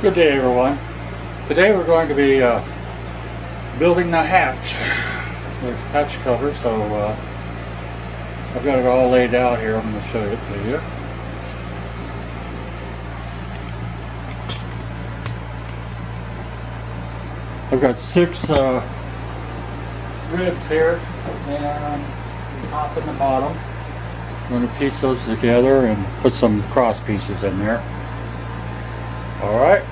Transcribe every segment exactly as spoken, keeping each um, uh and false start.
Good day, everyone. Today we're going to be uh, building the hatch, the hatch cover. So uh, I've got it all laid out here. I'm going to show it to you. I've got six uh, ribs here, and the top and the bottom. I'm going to piece those together and put some cross pieces in there. All right.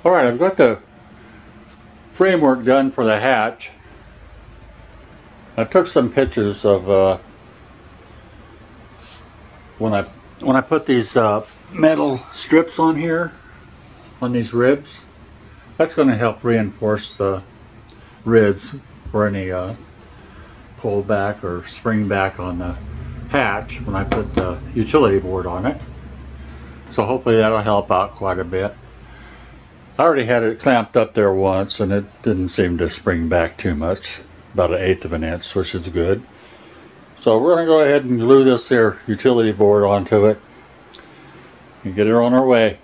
Alright, I've got the framework done for the hatch. I took some pictures of uh, when I when I put these uh, metal strips on here, on these ribs. That's going to help reinforce the ribs for any uh, pull back or spring back on the hatch when I put the utility board on it. So hopefully that'll help out quite a bit. I already had it clamped up there once and it didn't seem to spring back too much. About an eighth of an inch, which is good. So we're going to go ahead and glue this here utility board onto it and get her on our way.